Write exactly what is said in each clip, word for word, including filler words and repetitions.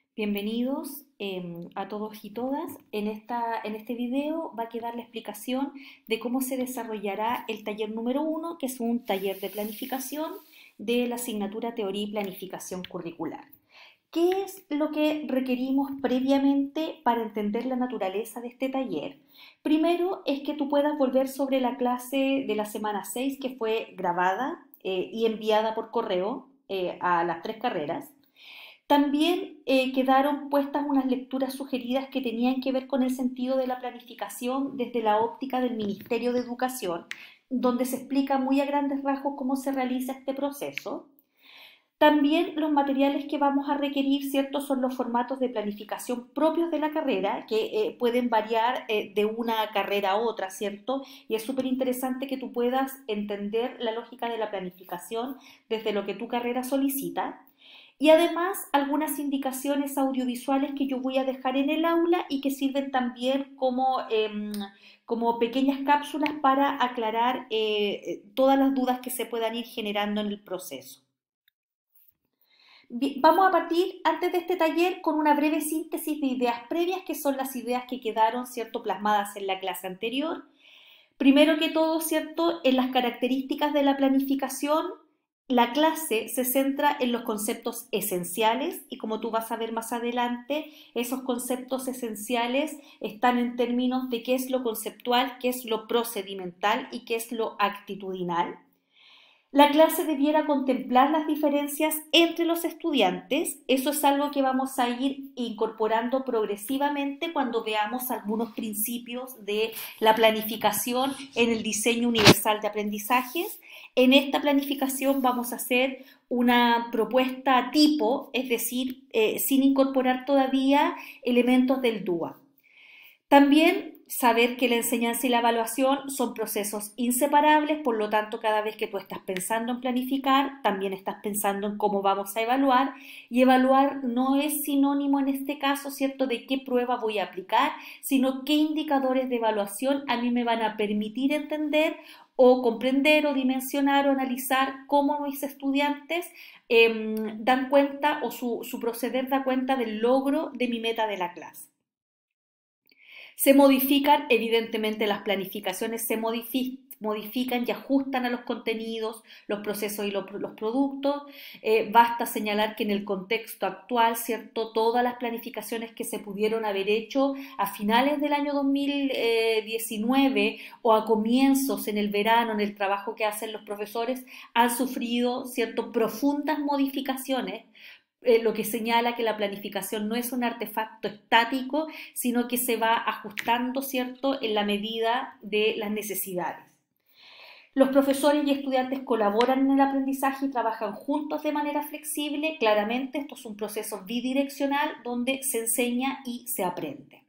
Bienvenidos eh, a todos y todas. En esta, en este video va a quedar la explicación de cómo se desarrollará el taller número uno, que es un taller de planificación de la asignatura Teoría y Planificación Curricular. ¿Qué es lo que requerimos previamente para entender la naturaleza de este taller? Primero es que tú puedas volver sobre la clase de la semana seis que fue grabada eh, y enviada por correo eh, a las tres carreras. También eh, quedaron puestas unas lecturas sugeridas que tenían que ver con el sentido de la planificación desde la óptica del Ministerio de Educación, donde se explica muy a grandes rasgos cómo se realiza este proceso. También los materiales que vamos a requerir, ¿cierto?, son los formatos de planificación propios de la carrera, que eh, pueden variar eh, de una carrera a otra, ¿cierto? Y es súper interesante que tú puedas entender la lógica de la planificación desde lo que tu carrera solicita. Y además algunas indicaciones audiovisuales que yo voy a dejar en el aula y que sirven también como, eh, como pequeñas cápsulas para aclarar eh, todas las dudas que se puedan ir generando en el proceso. Bien, vamos a partir antes de este taller con una breve síntesis de ideas previas, que son las ideas que quedaron, ¿cierto?, plasmadas en la clase anterior. Primero que todo, ¿cierto?, en las características de la planificación. La clase se centra en los conceptos esenciales y, como tú vas a ver más adelante, esos conceptos esenciales están en términos de qué es lo conceptual, qué es lo procedimental y qué es lo actitudinal. La clase debiera contemplar las diferencias entre los estudiantes. Eso es algo que vamos a ir incorporando progresivamente cuando veamos algunos principios de la planificación en el diseño universal de aprendizajes. En esta planificación vamos a hacer una propuesta tipo, es decir, eh, sin incorporar todavía elementos del D U A. También saber que la enseñanza y la evaluación son procesos inseparables, por lo tanto, cada vez que tú estás pensando en planificar, también estás pensando en cómo vamos a evaluar, y evaluar no es sinónimo en este caso, ¿cierto?, de qué prueba voy a aplicar, sino qué indicadores de evaluación a mí me van a permitir entender o comprender o dimensionar o analizar cómo mis estudiantes eh, dan cuenta o su, su proceder da cuenta del logro de mi meta de la clase. Se modifican, evidentemente las planificaciones se modifican, modifican y ajustan a los contenidos, los procesos y los, los productos. Eh, basta señalar que en el contexto actual, ¿cierto?, todas las planificaciones que se pudieron haber hecho a finales del año dos mil diecinueve o a comienzos en el verano, en el trabajo que hacen los profesores, han sufrido, ¿cierto?, profundas modificaciones. Eh, lo que señala que la planificación no es un artefacto estático, sino que se va ajustando, ¿cierto?, en la medida de las necesidades. Los profesores y estudiantes colaboran en el aprendizaje y trabajan juntos de manera flexible. Claramente esto es un proceso bidireccional donde se enseña y se aprende.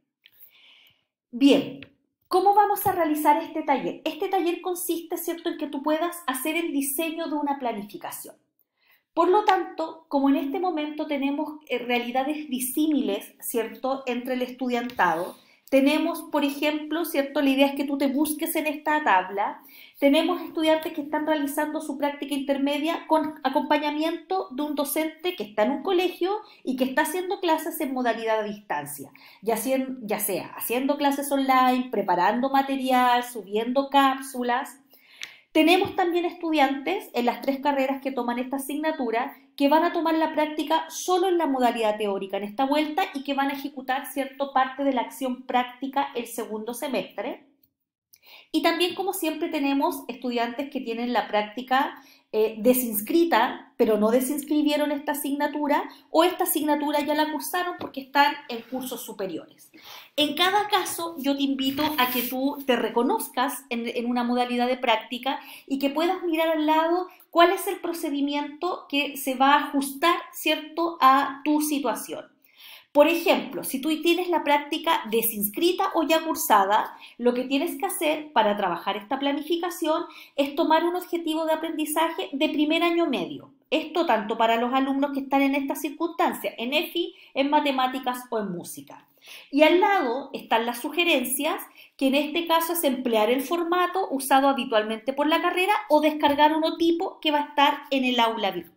Bien, ¿cómo vamos a realizar este taller? Este taller consiste, ¿cierto?, en que tú puedas hacer el diseño de una planificación. Por lo tanto, como en este momento tenemos realidades disímiles, ¿cierto?, entre el estudiantado, tenemos, por ejemplo, ¿cierto?, la idea es que tú te busques en esta tabla, tenemos estudiantes que están realizando su práctica intermedia con acompañamiento de un docente que está en un colegio y que está haciendo clases en modalidad a distancia, ya sea, ya sea haciendo clases online, preparando material, subiendo cápsulas. Tenemos también estudiantes en las tres carreras que toman esta asignatura que van a tomar la práctica solo en la modalidad teórica en esta vuelta y que van a ejecutar, ¿cierto?, parte de la acción práctica el segundo semestre. Y también, como siempre, tenemos estudiantes que tienen la práctica eh, desinscrita, pero no desinscribieron esta asignatura, o esta asignatura ya la cursaron porque están en cursos superiores. En cada caso, yo te invito a que tú te reconozcas en, en una modalidad de práctica y que puedas mirar al lado cuál es el procedimiento que se va a ajustar, ¿cierto?, a tu situación. Por ejemplo, si tú tienes la práctica desinscrita o ya cursada, lo que tienes que hacer para trabajar esta planificación es tomar un objetivo de aprendizaje de primer año medio. Esto tanto para los alumnos que están en esta circunstancia, en E F I, en matemáticas o en música. Y al lado están las sugerencias, que en este caso es emplear el formato usado habitualmente por la carrera o descargar uno tipo que va a estar en el aula virtual.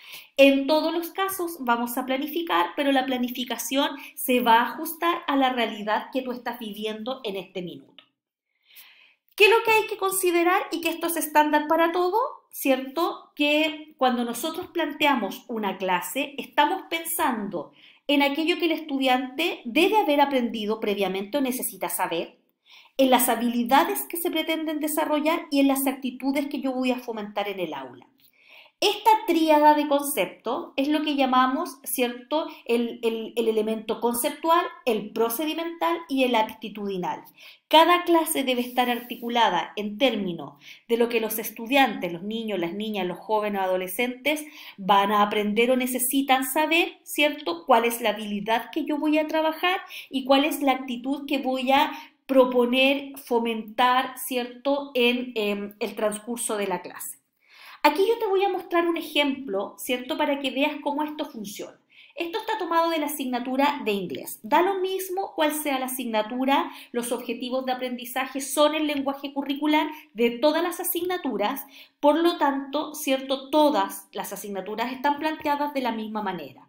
En todos los casos vamos a planificar, pero la planificación se va a ajustar a la realidad que tú estás viviendo en este minuto. ¿Qué es lo que hay que considerar y que esto es estándar para todo? ¿Cierto? Que cuando nosotros planteamos una clase, estamos pensando en aquello que el estudiante debe haber aprendido previamente o necesita saber, en las habilidades que se pretenden desarrollar y en las actitudes que yo voy a fomentar en el aula. Esta tríada de conceptos es lo que llamamos, ¿cierto?, el, el, el elemento conceptual, el procedimental y el actitudinal. Cada clase debe estar articulada en términos de lo que los estudiantes, los niños, las niñas, los jóvenes o adolescentes van a aprender o necesitan saber, ¿cierto?, cuál es la habilidad que yo voy a trabajar y cuál es la actitud que voy a proponer, fomentar, ¿cierto?, en eh, el transcurso de la clase. Aquí yo te voy a mostrar un ejemplo, ¿cierto?, para que veas cómo esto funciona. Esto está tomado de la asignatura de inglés. Da lo mismo cuál sea la asignatura, los objetivos de aprendizaje son el lenguaje curricular de todas las asignaturas, por lo tanto, ¿cierto?, todas las asignaturas están planteadas de la misma manera.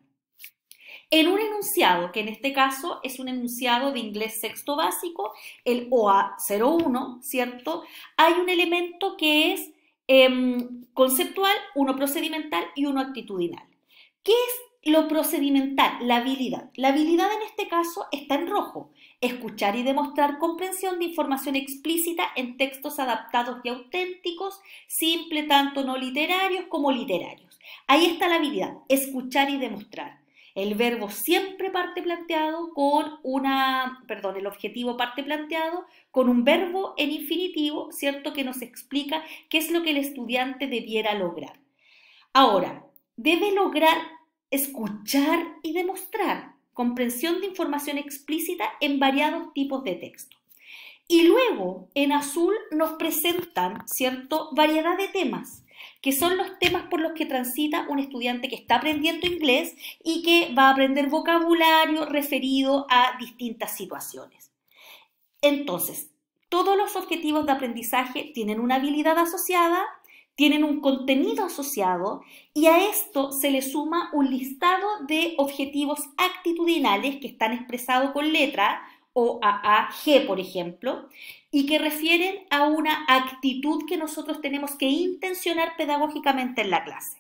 En un enunciado, que en este caso es un enunciado de inglés sexto básico, el O A cero uno, ¿cierto?, hay un elemento que es Eh, conceptual, uno procedimental y uno actitudinal. ¿Qué es lo procedimental? La habilidad. La habilidad en este caso está en rojo. Escuchar y demostrar comprensión de información explícita en textos adaptados y auténticos, simple tanto no literarios como literarios. Ahí está la habilidad, escuchar y demostrar. El verbo siempre parte planteado con una, perdón, el objetivo parte planteado con un verbo en infinitivo, ¿cierto?, que nos explica qué es lo que el estudiante debiera lograr. Ahora, debe lograr escuchar y demostrar comprensión de información explícita en variados tipos de texto. Y luego, en azul, nos presentan, ¿cierto?, variedad de temas, que son los temas por los que transita un estudiante que está aprendiendo inglés y que va a aprender vocabulario referido a distintas situaciones. Entonces, todos los objetivos de aprendizaje tienen una habilidad asociada, tienen un contenido asociado y a esto se le suma un listado de objetivos actitudinales que están expresados con letra o A A G, por ejemplo, y que refieren a una actitud que nosotros tenemos que intencionar pedagógicamente en la clase.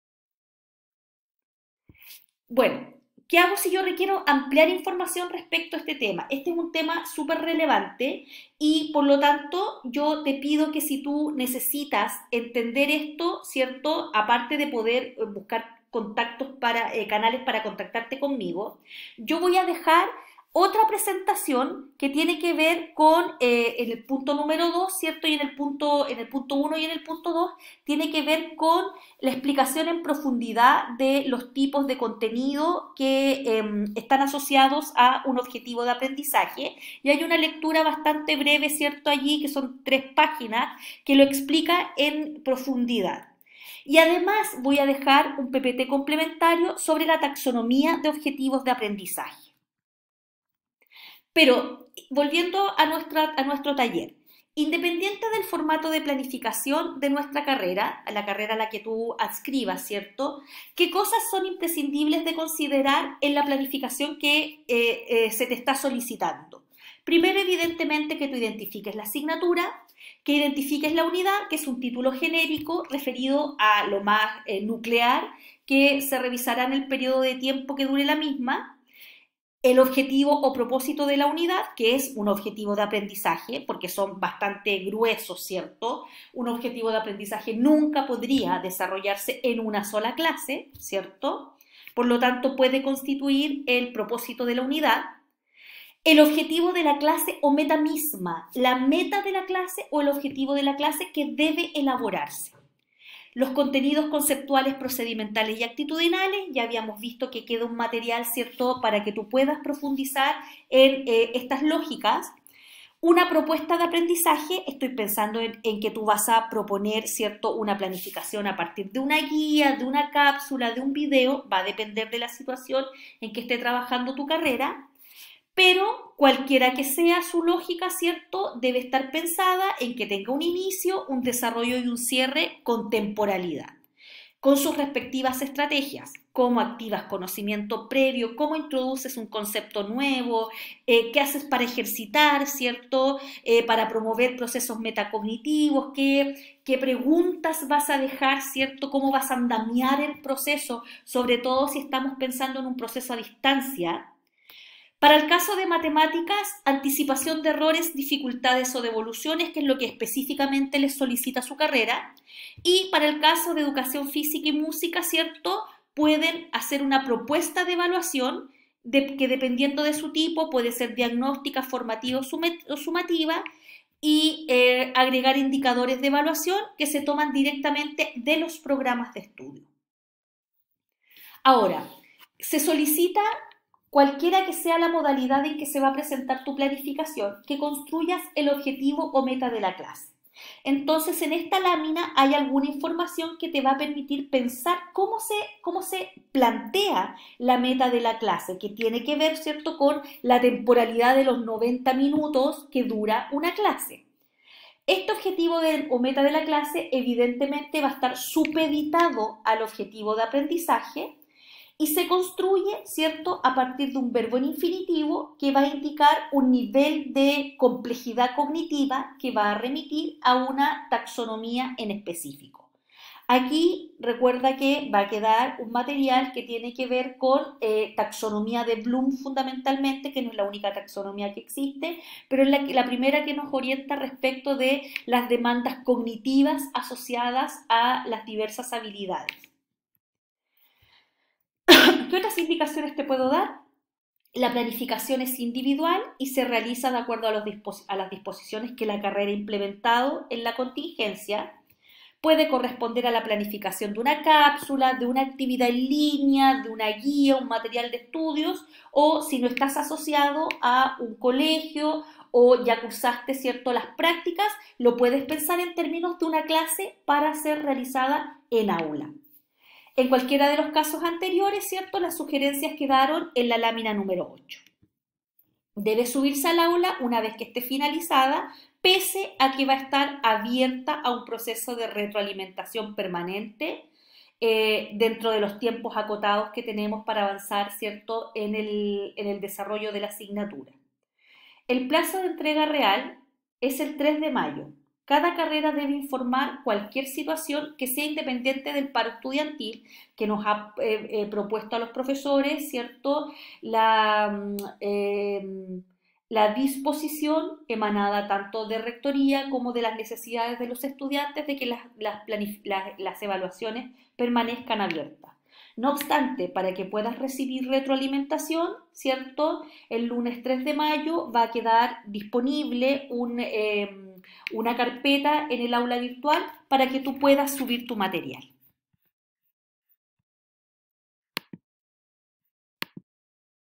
Bueno, ¿qué hago si yo requiero ampliar información respecto a este tema? Este es un tema súper relevante y por lo tanto yo te pido que si tú necesitas entender esto, ¿cierto?, aparte de poder buscar contactos para, eh, canales para contactarte conmigo, yo voy a dejar otra presentación que tiene que ver con eh, en el punto número dos, ¿cierto? Y en el punto en el punto uno y en el punto dos tiene que ver con la explicación en profundidad de los tipos de contenido que eh, están asociados a un objetivo de aprendizaje. Y hay una lectura bastante breve, ¿cierto? Allí, que son tres páginas, que lo explica en profundidad. Y además voy a dejar un P P T complementario sobre la taxonomía de objetivos de aprendizaje. Pero, volviendo a, nuestra, a nuestro taller, independiente del formato de planificación de nuestra carrera, a la carrera a la que tú adscribas, ¿cierto?, ¿qué cosas son imprescindibles de considerar en la planificación que eh, eh, se te está solicitando? Primero, evidentemente, que tú identifiques la asignatura, que identifiques la unidad, que es un título genérico referido a lo más eh, nuclear, que se revisará en el periodo de tiempo que dure la misma. El objetivo o propósito de la unidad, que es un objetivo de aprendizaje, porque son bastante gruesos, ¿cierto? Un objetivo de aprendizaje nunca podría desarrollarse en una sola clase, ¿cierto? Por lo tanto, puede constituir el propósito de la unidad. El objetivo de la clase o meta misma, la meta de la clase o el objetivo de la clase que debe elaborarse. Los contenidos conceptuales, procedimentales y actitudinales, ya habíamos visto que queda un material, ¿cierto?, para que tú puedas profundizar en eh, estas lógicas. Una propuesta de aprendizaje, estoy pensando en, en que tú vas a proponer, ¿cierto?, una planificación a partir de una guía, de una cápsula, de un video, va a depender de la situación en que esté trabajando tu carrera. Pero cualquiera que sea su lógica, ¿cierto?, debe estar pensada en que tenga un inicio, un desarrollo y un cierre con temporalidad. con sus respectivas estrategias, cómo activas conocimiento previo, cómo introduces un concepto nuevo, eh, qué haces para ejercitar, ¿cierto? Eh, para promover procesos metacognitivos, qué, qué preguntas vas a dejar, ¿cierto? Cómo vas a andamiar el proceso, sobre todo si estamos pensando en un proceso a distancia. Para el caso de matemáticas, anticipación de errores, dificultades o devoluciones, que es lo que específicamente les solicita su carrera. Y para el caso de educación física y música, ¿cierto? Pueden hacer una propuesta de evaluación de, que dependiendo de su tipo puede ser diagnóstica, formativa o sumativa y eh, agregar indicadores de evaluación que se toman directamente de los programas de estudio. Ahora, se solicita, cualquiera que sea la modalidad en que se va a presentar tu planificación, que construyas el objetivo o meta de la clase. Entonces, en esta lámina hay alguna información que te va a permitir pensar cómo se, cómo se plantea la meta de la clase, que tiene que ver, ¿cierto?, con la temporalidad de los noventa minutos que dura una clase. Este objetivo de, o meta de la clase evidentemente va a estar supeditado al objetivo de aprendizaje y se construye, ¿cierto?, a partir de un verbo en infinitivo que va a indicar un nivel de complejidad cognitiva que va a remitir a una taxonomía en específico. Aquí recuerda que va a quedar un material que tiene que ver con eh, taxonomía de Bloom fundamentalmente, que no es la única taxonomía que existe, pero es la, la primera que nos orienta respecto de las demandas cognitivas asociadas a las diversas habilidades. ¿Qué otras indicaciones te puedo dar? La planificación es individual y se realiza de acuerdo a, los a las disposiciones que la carrera ha implementado en la contingencia. Puede corresponder a la planificación de una cápsula, de una actividad en línea, de una guía, un material de estudios, o si no estás asociado a un colegio o ya cursaste, ¿cierto?, las prácticas, lo puedes pensar en términos de una clase para ser realizada en aula. En cualquiera de los casos anteriores, ¿cierto?, las sugerencias quedaron en la lámina número ocho. Debe subirse al aula una vez que esté finalizada, pese a que va a estar abierta a un proceso de retroalimentación permanente eh, dentro de los tiempos acotados que tenemos para avanzar, ¿cierto?, en el, en el desarrollo de la asignatura. El plazo de entrega real es el tres de mayo. Cada carrera debe informar cualquier situación que sea independiente del paro estudiantil que nos ha eh, eh, propuesto a los profesores, ¿cierto?, la, eh, la disposición emanada tanto de rectoría como de las necesidades de los estudiantes de que las, las, las, las evaluaciones permanezcan abiertas. No obstante, para que puedas recibir retroalimentación, ¿cierto?, el lunes tres de mayo va a quedar disponible un... Eh, una carpeta en el aula virtual para que tú puedas subir tu material.